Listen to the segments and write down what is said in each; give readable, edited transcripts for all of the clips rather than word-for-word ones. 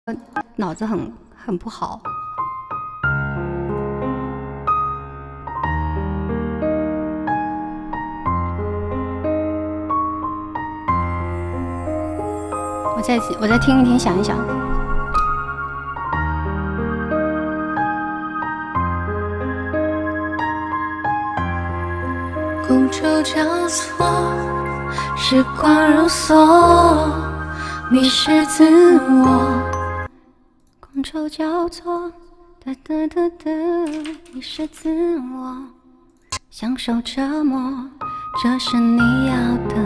脑子很不好。我再听一听，想一想。觥筹交错，时光如梭，迷失自我。觥筹交错，哒哒哒哒，迷失自我，享受折磨，这是你要的。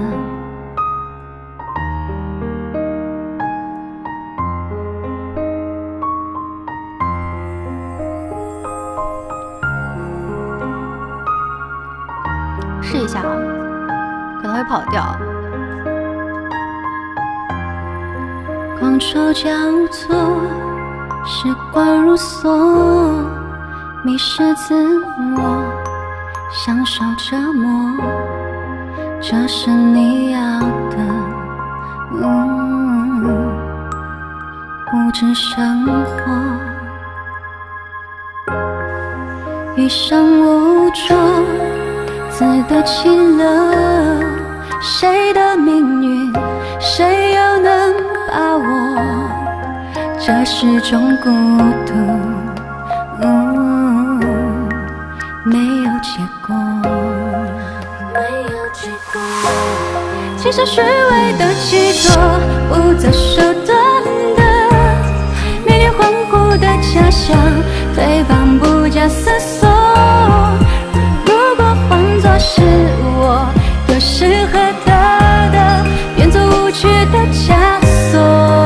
试一下啊，可能会跑调。觥筹交错，时光如梭，迷失自我，享受折磨，这是你要的。物质生活，一生无着。自得其乐，谁的命运，谁又能把握？这是种孤独，没有结果，没有结果。其实虚伪的寄托，不择手段的美丽恍惚的假象，对方不假思索。是我又是何得的，变作无趣的枷锁。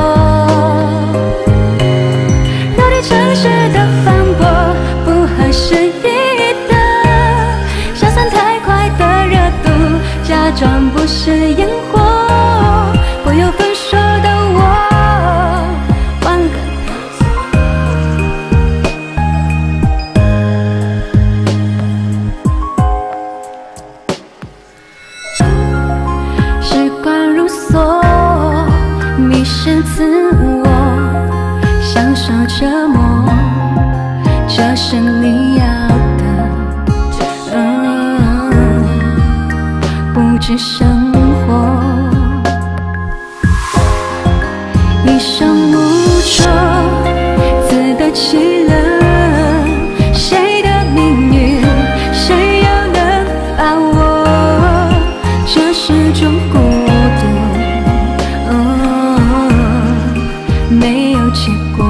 绕地城市的反驳，不合时宜的，消散太快的热度，假装不是烟火。我有分手的我，换个迷失自我，享受折磨，这是你要的。不知生活，一生无着，自得其乐。谁的命运，谁又能把握？这是种孤独。没有结果，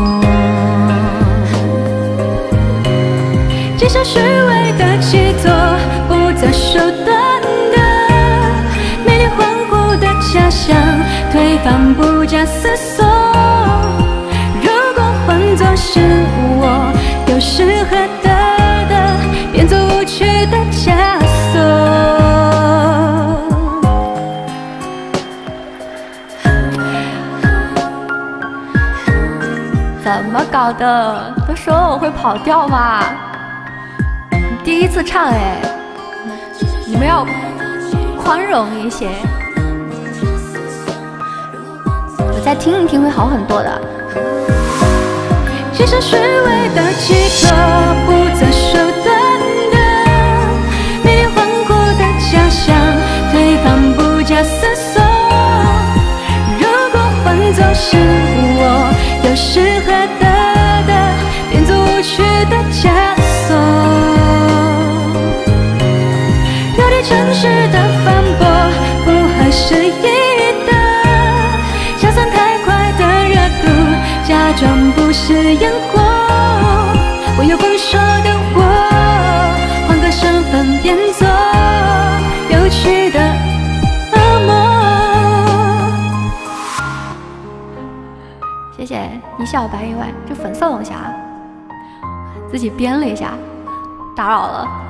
接受虚伪的寄托，不择手段的美丽恍惚的假象，对方不假思索。如果换作是我，又是何得的，变作无趣的枷锁。怎么搞的？都说我会跑调嘛！你第一次唱哎，你们要宽容一些。我再听一听会好很多的。接受虚伪的寄托，不择手段的美丽恍惚的假象，对方不假思索。如果换作是我，又是何得的，变作无趣的枷锁。绕地城市的反驳，不合时宜的，消散太快的热度，假装不是烟火。我有分手的我，换个身份变作有趣的恶魔。谢谢一笑白云外，这粉色龙虾自己编了一下，打扰了。